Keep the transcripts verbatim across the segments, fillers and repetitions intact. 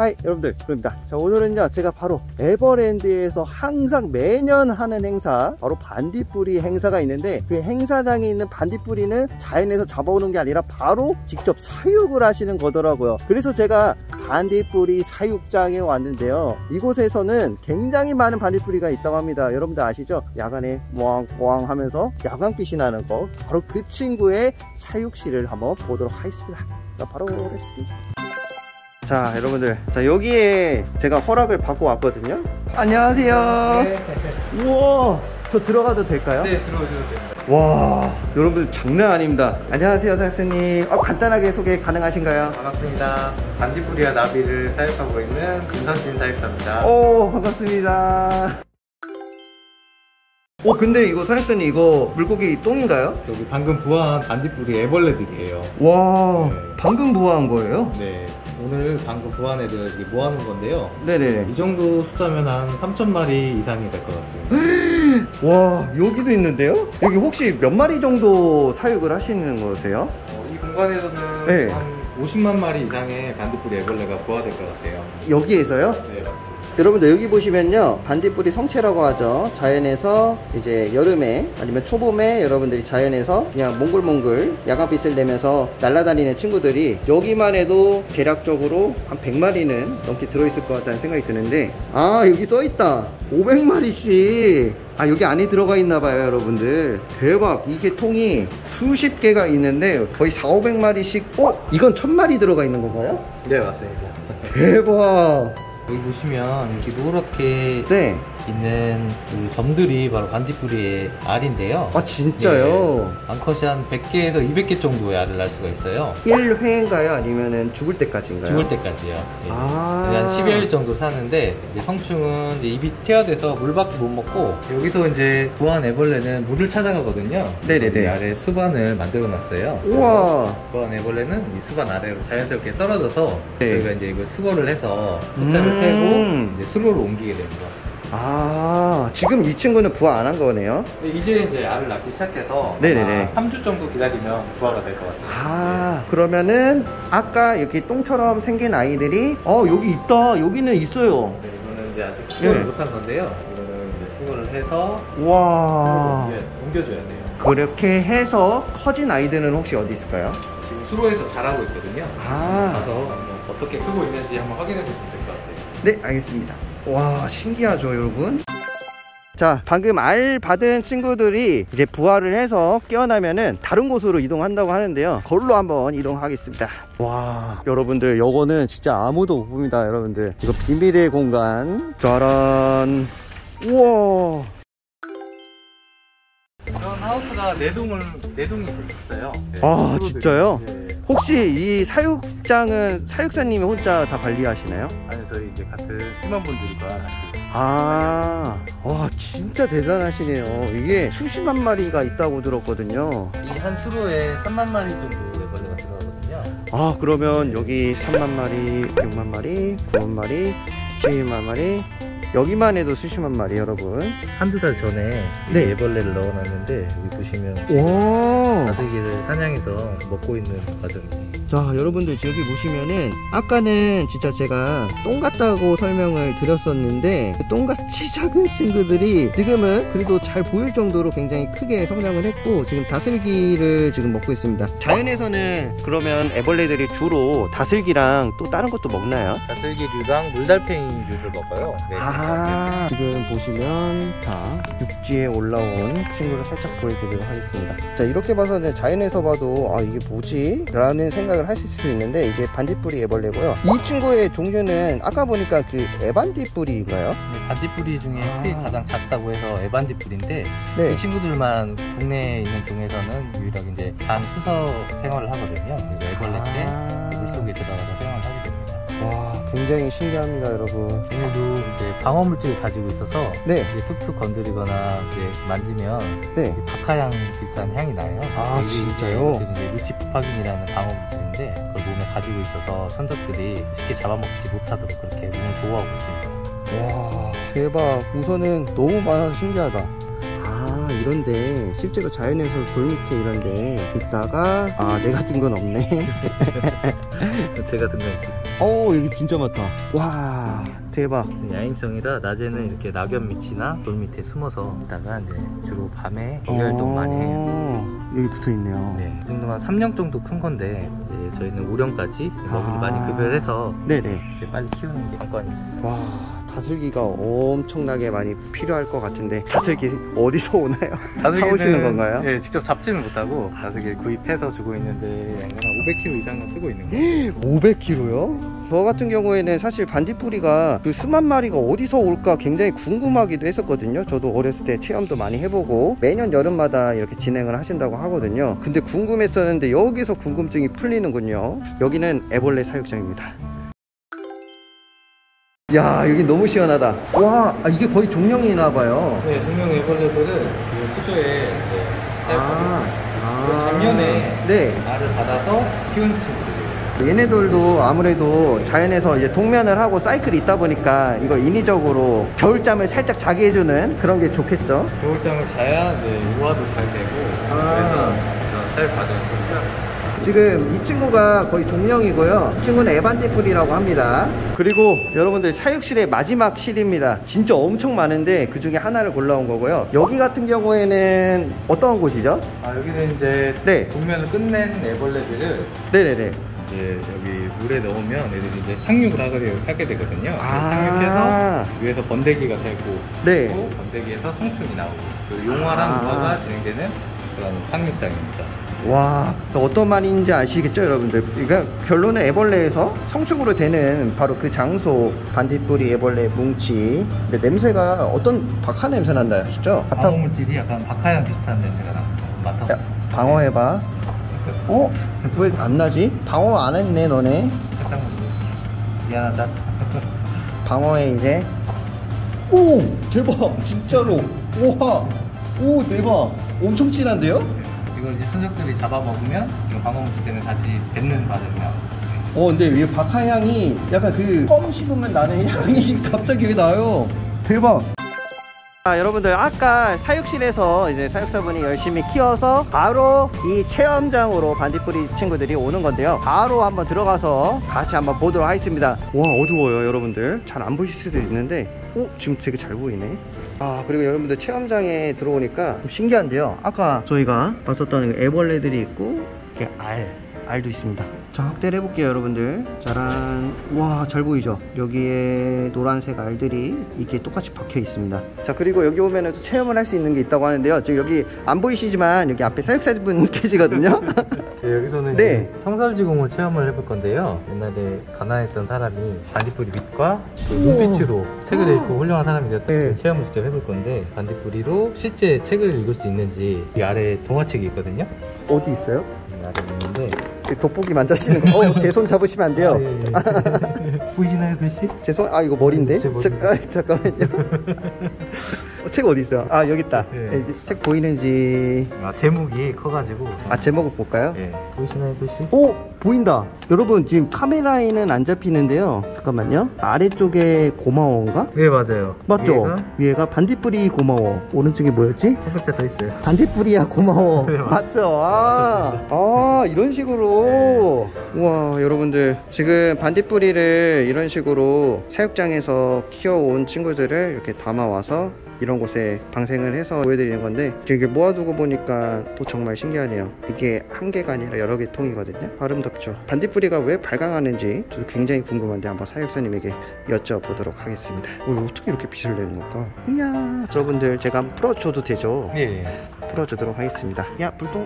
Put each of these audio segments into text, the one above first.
하이 여러분들, 그럽니다. 자, 오늘은요 제가 바로 에버랜드에서 항상 매년 하는 행사, 바로 반딧불이 행사가 있는데, 그 행사장에 있는 반딧불이는 자연에서 잡아오는 게 아니라 바로 직접 사육을 하시는 거더라고요. 그래서 제가 반딧불이 사육장에 왔는데요, 이곳에서는 굉장히 많은 반딧불이가 있다고 합니다. 여러분들 아시죠? 야간에 뽀앙뽀앙 하면서 야광빛이 나는 거, 바로 그 친구의 사육실을 한번 보도록 하겠습니다. 자, 바로 레시피. 자, 여러분들, 자, 여기에 제가 허락을 받고 왔거든요. 안녕하세요. 네. 우와, 저 들어가도 될까요? 네, 들어오셔도 됩니다. 와, 여러분들 장난 아닙니다. 안녕하세요, 사육사님. 어, 간단하게 소개 가능하신가요? 반갑습니다. 반딧불이와 나비를 사육하고 있는 김선진 사육사입니다. 오, 반갑습니다. 오, 근데 이거 사육사님, 이거 물고기 똥인가요? 여기 방금 부화한 반딧불이 애벌레들이에요. 와, 네. 방금 부화한 거예요? 네, 오늘 방금 부화한 애들 모아놓은 건데요. 네네. 이 정도 숫자면 한 삼천 마리 이상이 될 것 같습니다. 와, 여기도 있는데요? 여기 혹시 몇 마리 정도 사육을 하시는 거세요? 어, 이 공간에서는 네. 한 오십만 마리 이상의 반딧불이 애벌레가 부화될 것 같아요. 여기에서요? 네, 맞습니다. 여러분들, 여기 보시면요, 반딧불이 성체라고 하죠. 자연에서 이제 여름에 아니면 초봄에 여러분들이 자연에서 그냥 몽글몽글 야광빛을 내면서 날아다니는 친구들이, 여기만 해도 대략적으로 한 백 마리는 넘게 들어있을 것 같다는 생각이 드는데, 아, 여기 써있다. 오백 마리씩. 아, 여기 안에 들어가 있나봐요, 여러분들. 대박. 이게 통이 수십 개가 있는데 거의 사오백 마리씩. 어? 이건 천 마리 들어가 있는 건가요? 네, 맞습니다. 대박. 여기 보시면 이렇게 노랗게 네. 있는 이 점들이 바로 반딧불이의 알인데요. 아, 진짜요? 네, 암컷이 한 백 개에서 이백 개 정도의 알을 낳을 수가 있어요. 일 회인가요? 아니면은 죽을 때까지인가요? 죽을 때까지요. 네. 아, 한 십여 일 정도 사는데, 이제 성충은 이제 입이 튀어돼서 물밖에 못 먹고, 여기서 이제 부화한 애벌레는 물을 찾아가거든요. 네네네. 이 아래 수반을 만들어 놨어요. 우와. 부화한 애벌레는 이 수반 아래로 자연스럽게 떨어져서, 네. 저희가 이제 이걸 수거를 해서 숫자를 음. 세고 이제 수로로 옮기게 됩니다. 아, 지금 이 친구는 부화 안 한 거네요? 이제 이제 알을 낳기 시작해서 네네네. 삼 주 정도 기다리면 부화가 될 것 같아요. 아, 그러면은 아까 이렇게 똥처럼 생긴 아이들이, 어, 여기 있다. 여기는 있어요. 네, 이거는 이제 아직 수거를 네. 못한 건데요. 이거는 이제 수거를 해서 와, 수로로 옮겨줘야 돼요. 그렇게 해서 커진 아이들은 혹시 어디 있을까요? 지금 수로에서 자라고 있거든요. 아, 가서 한번 어떻게 크고 있는지 한번 확인해 보시면 될 것 같아요. 네, 알겠습니다. 와, 신기하죠, 여러분? 자, 방금 알 받은 친구들이 이제 부화를 해서 깨어나면은 다른 곳으로 이동한다고 하는데요, 거기로 한번 이동하겠습니다. 와, 여러분들, 요거는 진짜 아무도 못 봅니다. 여러분들, 이거 비밀의 공간. 짜란. 우와. 이런 하우스가 네 동을 네 동이 있어요. 네, 아, 진짜요? 네. 혹시 이 사육장은 사육사님이 혼자 다 관리하시나요? 아니, 저희 이제 같은 팀원분들과 같이. 아, 와, 진짜 대단하시네요. 이게 수십만 마리가 있다고 들었거든요. 이 한 수로에 삼만 마리 정도 애벌레가 들어가거든요. 아, 그러면 여기 삼만 마리, 육만 마리, 구만 마리, 십이만 마리, 여기만 해도 수십만 마리, 여러분. 한두 달 전에 네. 애벌레를 넣어놨는데, 여기 보시면 와. 가득이를 사냥해서 먹고 있는 과정이에요. 자, 여러분들, 여기 보시면은 아까는 진짜 제가 똥 같다고 설명을 드렸었는데, 그 똥같이 작은 친구들이 지금은 그래도 잘 보일 정도로 굉장히 크게 성장을 했고, 지금 다슬기를 지금 먹고 있습니다. 자연에서는 그러면 애벌레들이 주로 다슬기랑 또 다른 것도 먹나요? 다슬기류랑 물달팽이류를 먹어요. 네, 아, 지금 보시면, 자, 육지에 올라온 친구를 살짝 보여드리도록 하겠습니다. 자, 이렇게 봐서는 자연에서 봐도, 아, 이게 뭐지? 라는 생각을 하실 수 있는데, 이게 반딧불이 애벌레고요. 이 친구의 종류는 아까 보니까 그 애반딧불이인가요? 네, 반딧불이 중에 아. 크기 가장 작다고 해서 애반딧불인데, 네. 이 친구들만 국내에 있는 종에서는 유일하게 이제 반 수서 생활을 하거든요. 그래서 애벌레 때 아. 물속에 들어가서 생활을 하게 됩니다. 와, 굉장히 신기합니다, 여러분. 얘네도 이제 방어 물질을 가지고 있어서, 네. 이제 툭툭 건드리거나 이제 만지면 네. 박하향 비슷한 향이 나요. 아, 이게 진짜요? 이제 이제 루시파긴이라는 방어 물질인데, 그걸 몸에 가지고 있어서 천적들이 쉽게 잡아먹지 못하도록 그렇게 몸을 보호하고 있습니다. 와, 대박. 우선은 너무 많아서 신기하다. 아, 이런데 실제로 자연에서 돌 밑에 이런데 있다가 아 내가 든 건 없네. 제가 든 거 있어요. 어 여기 진짜 많다. 와 대박. 야행성이라 낮에는 이렇게 낙엽 밑이나 돌 밑에 숨어서 있다가 이제 주로 밤에 활동 많이 해요. 여기 붙어 있네요. 네, 이 정도면 삼 년 정도 큰 건데 이제 저희는 오 년까지 먹이를 아. 많이 급여해서 네네. 이렇게 빨리 키우는 게 관건이죠. 와 다슬기가 엄청나게 많이 필요할 것 같은데 다슬기 어디서 오나요? 사오시는 건가요? 네, 직접 잡지는 못하고 다슬기 구입해서 주고 있는데 한 오백 킬로그램 이상은 쓰고 있는 거예요. 오백 킬로그램요? 저 같은 경우에는 사실 반딧불이가 그 수만 마리가 어디서 올까 굉장히 궁금하기도 했었거든요. 저도 어렸을 때 체험도 많이 해보고 매년 여름마다 이렇게 진행을 하신다고 하거든요. 근데 궁금했었는데 여기서 궁금증이 풀리는군요. 여기는 애벌레 사육장입니다. 야 여기 너무 시원하다. 와 아, 이게 거의 종령이나봐요. 네, 종령 애벌레들은 이 수조에 이제 아, 아 작년에 네. 알을 받아서 키운 친구들이에요. 얘네들도 아무래도 자연에서 이제 동면을 하고 사이클이 있다 보니까 이거 인위적으로 겨울잠을 살짝 자게 해주는 그런 게 좋겠죠. 겨울잠을 자야 이제 유화도 잘 되고 아. 그래서 이런 사육 과정이 좀 필요합니다. 지금 이 친구가 거의 종령이고요. 이 친구는 에반티풀이라고 합니다. 그리고 여러분들 사육실의 마지막 실입니다. 진짜 엄청 많은데 그 중에 하나를 골라온 거고요. 여기 같은 경우에는 어떤 곳이죠? 아 여기는 이제 네. 동면을 끝낸 애벌레들을 네네네. 이제 여기 물에 넣으면 애들이 이제 상륙을 하게, 하게 되거든요. 아. 상륙해서 위에서 번데기가 되고 네. 그리고 번데기에서 성충이 나오고 그리고 용화랑 아. 무화가 진행되는 그런 상륙장입니다. 와 어떤 말인지 아시겠죠 여러분들. 그러니까 결론은 애벌레에서 성충으로 되는 바로 그 장소. 반딧불이 애벌레 뭉치. 근데 냄새가 어떤 박하 냄새 난다 하시죠? 방어 물질이 약간 박하향 비슷한 냄새가 납니다. 맡아. 야, 방어해봐. 어? 왜 안 나지? 방어 안 했네 너네. 살짝 미안하다. 방어해 이제. 오 대박 진짜로. 우와 오 대박 엄청 진한데요? 이걸 이제 순적들이 잡아먹으면 이거 방어 물질 때문에 다시 뱉는 과정이 나오죠. 어 근데 이 박하 향이 약간 그 껌 씹으면 나는 향이 갑자기 왜 나요? 대박. 아, 여러분들 아까 사육실에서 이제 사육사분이 열심히 키워서 바로 이 체험장으로 반딧불이 친구들이 오는 건데요. 바로 한번 들어가서 같이 한번 보도록 하겠습니다. 와 어두워요 여러분들. 잘 안 보실 수도 있는데 어? 지금 되게 잘 보이네. 아 그리고 여러분들 체험장에 들어오니까 좀 신기한데요. 아까 저희가 봤었던 애벌레들이 있고 이렇게 알 알도 있습니다. 자 확대를 해볼게요 여러분들. 짜란. 와 잘 보이죠? 여기에 노란색 알들이 이게 똑같이 박혀 있습니다. 자 그리고 여기 오면은 또 체험을 할 수 있는 게 있다고 하는데요. 지금 여기 안 보이시지만 여기 앞에 사육사분 계시거든요. 네, 여기서는 네. 이제 청설지공을 체험을 해볼 건데요. 옛날에 가난했던 사람이 반딧불이 빛과 그 눈빛으로 책을 읽고 훌륭한 사람이 되었던 네. 그 체험을 직접 해볼 건데 반딧불이로 실제 책을 읽을 수 있는지 이 아래에 동화책이 있거든요. 어디 있어요? 이 아래에 있는데 돋보기 만져시는 거. 어, 제 손 잡으시면 안 돼요. 아, 예, 예. 보이시나요 글씨? 제 손, 아 이거 머리인데? 제 머리. 자, 아, 잠깐만요. 어, 책 어디 있어요? 아 여기 있다. 네. 네, 책 보이는지. 아, 제목이 커가지고 아 제목을 볼까요? 예. 보이시나요 글씨? 오 보인다. 여러분 지금 카메라에는 안 잡히는데요. 잠깐만요. 아래쪽에 고마워인가? 네 맞아요. 맞죠? 위에가 위에가 반딧불이 고마워. 오른쪽에 뭐였지? 한 글자 더 있어요. 반딧불이야 고마워. 네, 맞죠? 아, 아 이런 식으로. 우와 여러분들 지금 반딧불이를 이런 식으로 사육장에서 키워온 친구들을 이렇게 담아와서 이런 곳에 방생을 해서 보여드리는 건데 이게 모아두고 보니까 또 정말 신기하네요. 이게 한 개가 아니라 여러 개 통이거든요. 아름답죠. 반딧불이가 왜 발광하는지 저도 굉장히 궁금한데 한번 사육사님에게 여쭤보도록 하겠습니다. 어, 어떻게 이렇게 빛을 내는 걸까? 이야 여러분들 제가 한번 풀어줘도 되죠? 예. 풀어주도록 하겠습니다. 야 불똥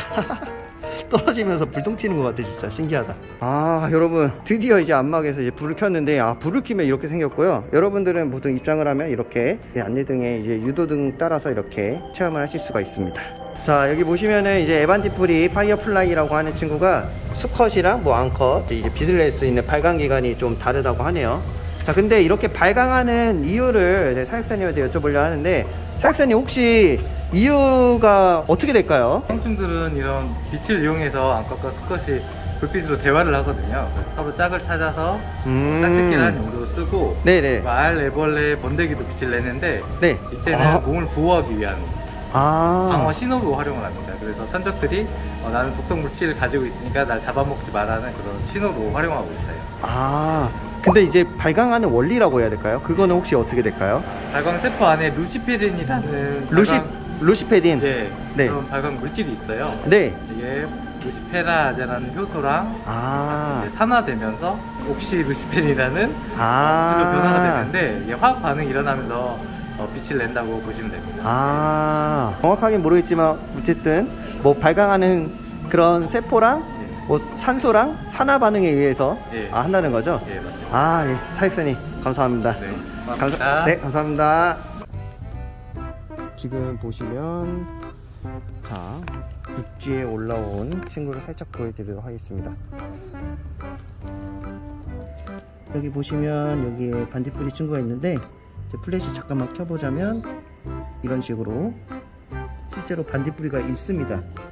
떨어지면서 불똥 튀는 것 같아. 진짜 신기하다. 아 여러분 드디어 이제 안막에서 이제 불을 켰는데 아 불을 켜면 이렇게 생겼고요. 여러분들은 보통 입장을 하면 이렇게 안내등에 이제 유도등 따라서 이렇게 체험을 하실 수가 있습니다. 자 여기 보시면은 이제 에반티풀이 파이어플라이라고 하는 친구가 수컷이랑 뭐 암컷 이제 빛을 낼 수 있는 발광 기관이 좀 다르다고 하네요. 자 근데 이렇게 발광하는 이유를 사육사님한테 여쭤보려 하는데 사육사님 혹시 이유가 어떻게 될까요? 성충들은 이런 빛을 이용해서 암컷과 수컷이 불빛으로 대화를 하거든요. 서로 짝을 찾아서 음... 짝짓기를 하는 용도로 쓰고 네네. 알, 애벌레, 번데기도 빛을 내는데 네. 이때는 아... 몸을 보호하기 위한 아. 방어 신호로 활용을 합니다. 그래서 천적들이 어, 나는 독성 물질을 가지고 있으니까 날 잡아먹지 말라는 그런 신호로 활용하고 있어요. 아. 근데 이제 발광하는 원리라고 해야 될까요? 그거는 혹시 어떻게 될까요? 발광 세포 안에 루시페린이라는 루시, 발광, 루시페딘. 네, 네. 그런 발광 물질이 있어요. 네. 이게 루시페라제라는 효소랑 아. 이제 산화되면서 옥시 루시펜이라는 아. 물질로 변화가 되는데 이게 화학 반응이 일어나면서 어, 빛을 낸다고 보시면 됩니다. 아. 정확하게 모르겠지만 어쨌든 뭐 발광하는 그런 세포랑 예. 뭐 산소랑 산화 반응에 의해서 예. 아, 한다는 거죠? 예, 맞습니다. 아, 예. 사육사님 감사합니다. 네, 감사, 고맙습니다. 네, 감사합니다. 지금 보시면 자 육지에 올라온 친구를 살짝 보여드리도록 하겠습니다. 여기 보시면 여기에 반딧불이 친구가 있는데 이제 플래시 잠깐만 켜보자면 이런 식으로 실제로 반딧불이가 있습니다.